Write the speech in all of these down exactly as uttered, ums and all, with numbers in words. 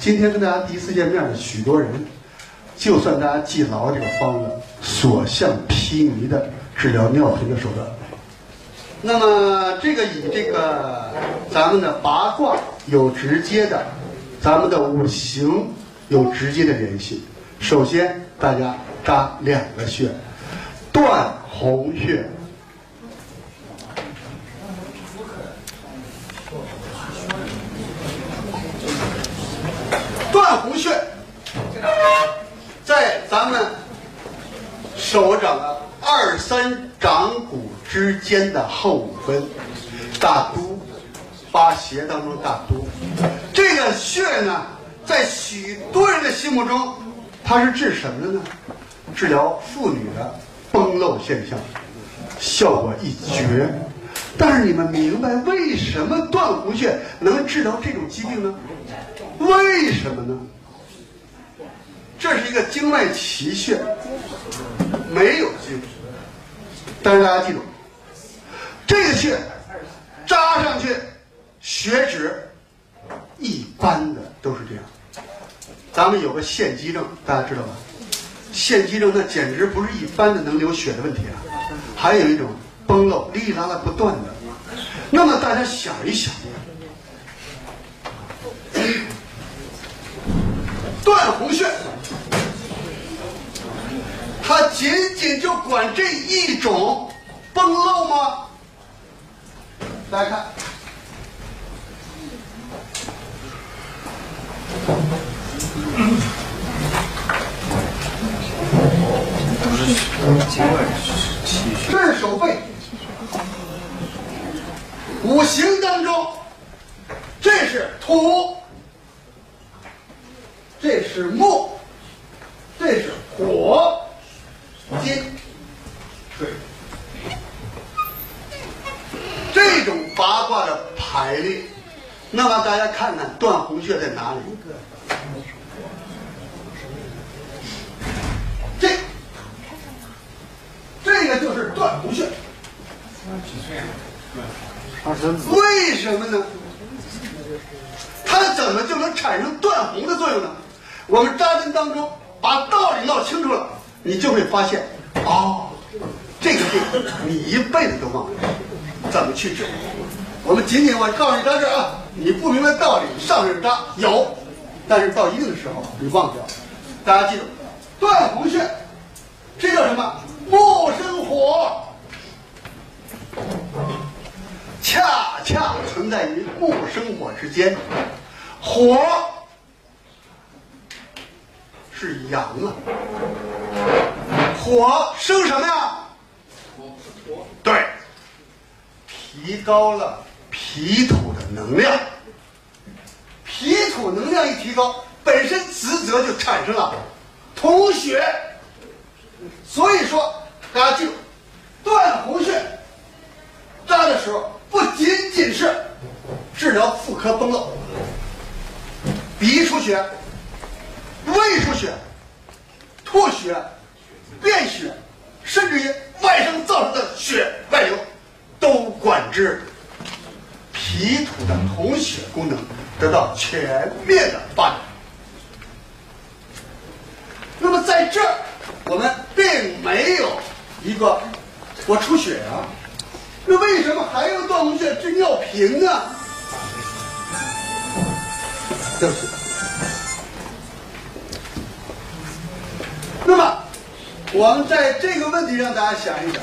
今天跟大家第一次见面的许多人，就算大家记牢这个方子，所向披靡的治疗尿频的手段。那么这个与这个咱们的八卦有直接的，咱们的五行有直接的联系。首先，大家扎两个穴，断鸿穴。断鸿穴在咱们手掌的二三掌骨之间的后五分，大都八邪当中大都。这个穴呢，在许多人的心目中，它是治什么的呢？治疗妇女的崩漏现象，效果一绝。但是你们明白为什么断鸿穴能治疗这种疾病呢？为什么呢？这是一个经脉奇穴，没有经，但是大家记住，这个穴扎上去，血脂一般的都是这样。咱们有个腺肌症，大家知道吧？腺肌症那简直不是一般的能流血的问题啊，还有一种崩漏，哩哩啦啦不断的。那么大家想一想，断鸿穴，它仅仅就管这一种崩漏吗？大家看，这是手背，五行当中，这是土，这是木，这是火，金，水。这种八卦的排列，那么大家看看断鸿穴在哪里？这，这个就是断鸿穴。为什么呢？它怎么就能产生断鸿的作用呢？我们扎针当中把道理闹清楚了，你就会发现，哦，这个病你一辈子都忘了怎么去治。我们仅仅我告诉你到这儿啊，你不明白道理，上任扎有，但是到一定的时候你忘掉了。大家记住，断鸿穴，这叫什么？木生火，恰恰存在于木生火之间。火是阳啊，火生什么呀？对，提高了脾土的能量。脾土能量一提高，本身磁泽就产生了统血。所以说，大家记住，断鸿穴扎的时候，不仅仅是治疗妇科崩漏，鼻出血、胃出血、吐血、便血，甚至于外伤造成的血外流，都管制，脾土的统血功能得到全面的发展。那么在这儿，我们并没有一个我出血啊，那为什么还用断鸿穴治尿频呢？对不起。那么，我们在这个问题上，大家想一想，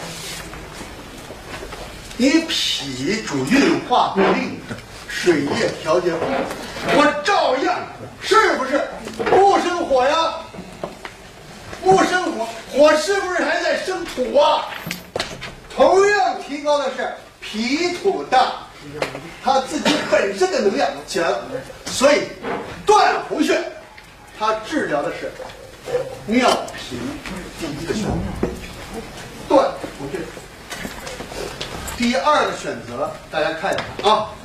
你脾主运化不令，水液调节不好，我照样是不是木生火呀？木生火，火是不是还在生土啊？同样提高的是脾土的它自己本身的能量起来了。所以断鸿穴它治疗的是尿频第一个选择，断鸿穴。第二个选择，大家看一下啊。